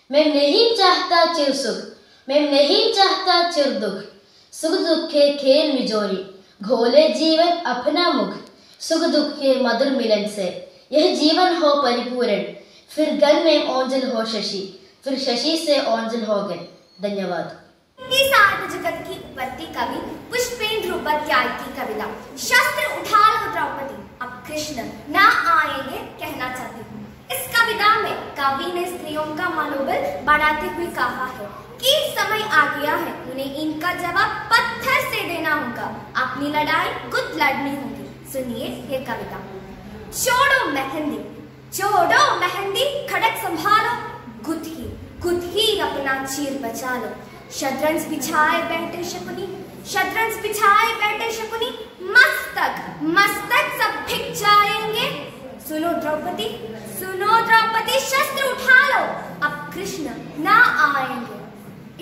मैं नहीं चाहता चिर सुख, मैं नहीं चाहता चिर दुख। सुख दुख के खेल मिजोरी, घोले जीवन अपना मुख। सुख दुख के मधुर मिलन से यह जीवन हो परिपूर्ण। फिर गन में ओंजल हो शशि, फिर शशि से ओंजल हो गए। धन्यवाद। साहित्य जगत की उत्पत्ति कवि पुष्पेंद्र उपाध्याय की कविता शस्त्र उठा लो द्रौपदी, अब कृष्ण ना आएंगे कहना चाहती हूँ। इस कविता में कवि ने स्त्रियों का मनोबल बढ़ाते हुए कहा है कि समय आ गया है, उन्हें इनका जवाब पत्थर से देना होगा, अपनी लड़ाई खुद लड़नी होगी। सुनिए ये कविता। छोड़ो मेहंदी, छोड़ो मेहंदी, खड़क संभालो, गुद ही अपना चीर बचा लो। शतरंज बिछाए बैठे शकुनी, शतरंज बिछाए बैठे शकुनी, मस्तक मस्तक सब भिग जाएंगे। सुनो द्रौपदी, सुनो द्रौपदी, शस्त्र उठा लो, अब कृष्ण ना आएंगे।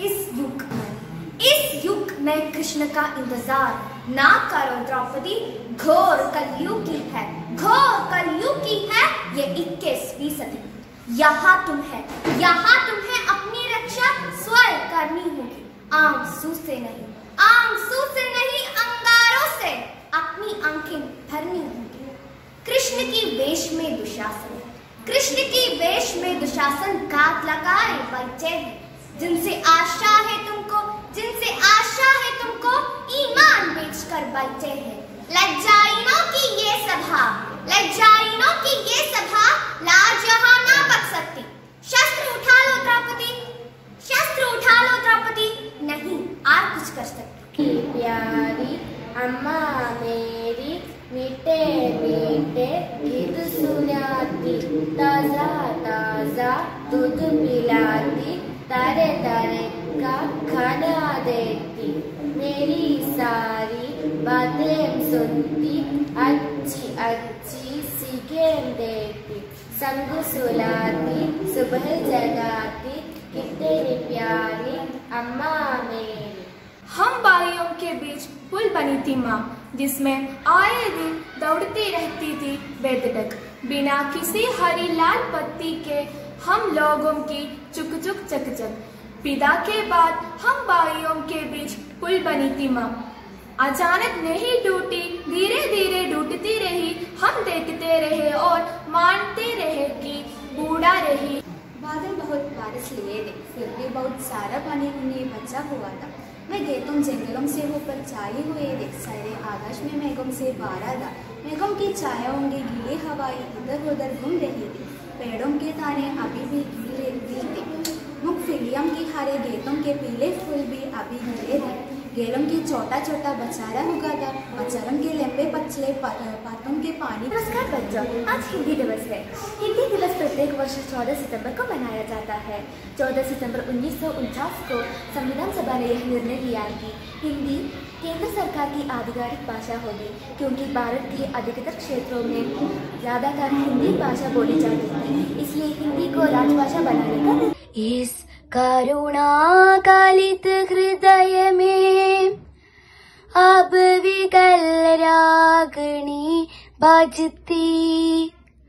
इस युग में कृष्ण का इंतजार ना करो द्रौपदी, घोर कलयुगी है, घोर कलयुगी है ये 21वीं सदी। यहाँ तुम है अपनी रक्षा स्वयं करनी होगी, आंसू से नहीं, आंसू से नहीं, अंगारों से अपनी आंखें भरनी होगी। कृष्ण की वेश में दुशासन, कृष्ण की वेश में दुशासन घात लगाए बैठे हैं। जिनसे आशा है तुमको, जिनसे आशा है तुमको, ईमान बेचकर बैठे हैं। लज्जाइनों की ये सभा, लज्जाइनों की ये सभा, लाज यहाँ ना बच सकती। शस्त्र उठा लो द्रौपदी, शस्त्र उठा लो द्रौपदी, नहीं और कुछ कर सकती। प्यारी अम्मा मेरी मीठे मीठे गीत सुनाती, ताजा ताजा दूध पिलाती, तारे तारे का खाना देती, मेरी सारी बातें सुनती, अच्छी अच्छी सीखें देती, संग सुलाती, सुबह जगाती, कितनी प्यारी अम्मा मेरी। हम भाइयों के बीच पुल बनी थी माँ, जिसमें आए दिन दौड़ती रहती थी बेधड़क, बिना किसी हरी लाल पत्ती के हम लोगों की चुक चुक चक चक। पिता के बाद हम भाइयों के बीच पुल बनी थी माँ, अचानक नहीं टूटी, धीरे धीरे टूटती रही। हम देखते रहे और मानते रहे कि बूढ़ा रही। बादल बहुत बारिश लिए थे, फिर भी बहुत सारा पानी उन्हें बचा हुआ था। मैं गेतों जंगलों से होकर चाली हुए थे, सारे आकाश में मेघों से बारा था। मेघों की छायाओं की गीली हवाएं इधर उधर घूम रही थी, पेड़ों के ताने अभी भी गीले थे, मुखफिलियों की हरे गेतों के पीले फूल भी अभी गिरे थे। गेलों की छोटा छोटा बचारा उगा था, बचारों के लंबे पतले पातों के पानी। नमस्कार बच्चों, आज हिंदी दिवस है। हिंदी दिवस प्रत्येक वर्ष 14 सितंबर को मनाया जाता है। 14 सितंबर 1949 को संविधान सभा ने यह निर्णय लिया कि हिंदी केंद्र सरकार की आधिकारिक भाषा होगी, क्योंकि भारत के अधिकतर क्षेत्रों में ज्यादातर हिंदी भाषा बोली जाती है, इसलिए हिंदी को राजभाषा बनाने का। इस करुणा कालित हृदय में अब विकल रागनी बजती,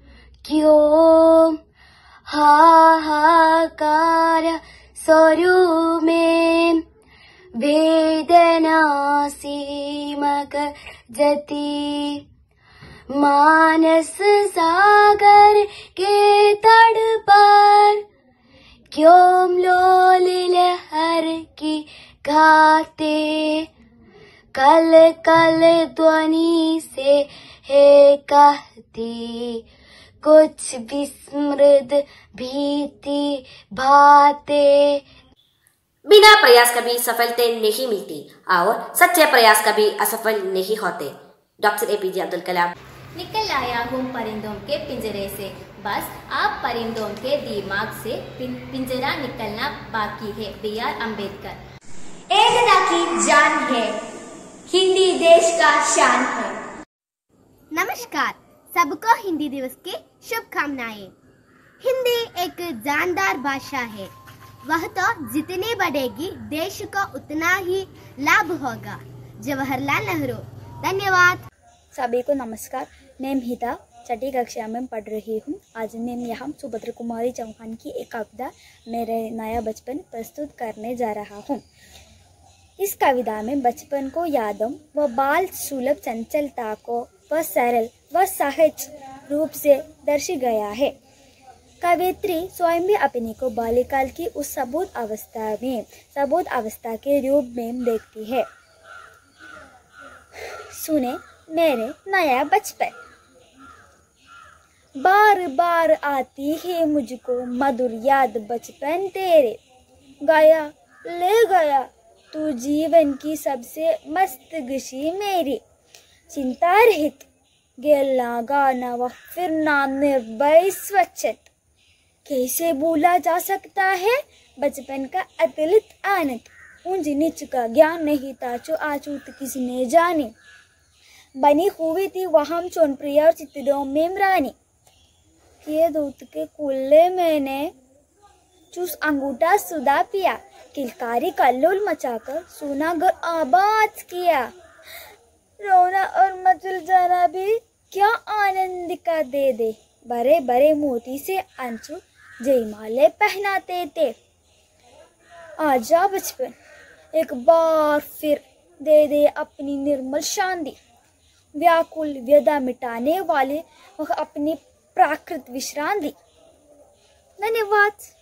क्यों हाहाकार स्वरू में वेदना सीमक जती, मानस सागर के तट पर क्यों लोल लहर की गाते, कल कल ध्वनि से है कहती, कुछ विस्मृत भीति भाते। बिना प्रयास कभी सफलता नहीं मिलती और सच्चे प्रयास कभी असफल नहीं होते। Doctor APJ Abdul Kalam. निकल आया हूँ परिंदों के पिंजरे से, बस आप परिंदों के दिमाग से पिंजरा निकलना बाकी है। BR अम्बेडकर। एकता की जान है, हिंदी देश का शान है। नमस्कार, सबको हिंदी दिवस की शुभकामनाएं। हिंदी एक जानदार भाषा है, वह तो जितनी बढ़ेगी देश को उतना ही लाभ होगा। जवाहरलाल नेहरू। धन्यवाद। सभी को नमस्कार। मैं मीता छठी कक्षा में पढ़ रही हूँ। आज मैं यहाँ सुभद्रा कुमारी चौहान की एक कविता मेरे नया बचपन प्रस्तुत करने जा रहा हूँ। इस कविता में बचपन को यादों व बाल सुलभ चंचलता को व सरल व सहज रूप से दर्शाया गया है। कवित्री स्वयं भी अपने को बाल्यकाल की उस सबूत अवस्था के रूप में देखती है। सुने मेरे नया बचपन। बार बार आती है मुझको मधुर याद बचपन तेरे, गया ले गया तू जीवन की सबसे मस्त खुशी मेरी। चिंता रहित गेलना गाना व फिरना निर्भय स्वच्छत, कैसे भूला जा सकता है बचपन का अतुलित आनंद। ऊंच नीच का ज्ञान नहीं था जो आछूत किसने जाने, बनी हुई थी वहाँ चौनप्रिय और चित्रों में रानी। किए दूध के कुल्ले मैंने चूस अंगूठा सुधा पिया, किलकारी कल्लोल मचाकर सोना घर आबाद किया। रोना और मचल जाना भी क्या आनंद का दे, बड़े बड़े मोती से अंशु जयमाले पहनाते थे। आजा बचपन एक बार फिर दे अपनी निर्मल शांति, व्याकुल व्यथा मिटाने वाले वह अपनी प्राकृत विश्रांति। धन्यवाद।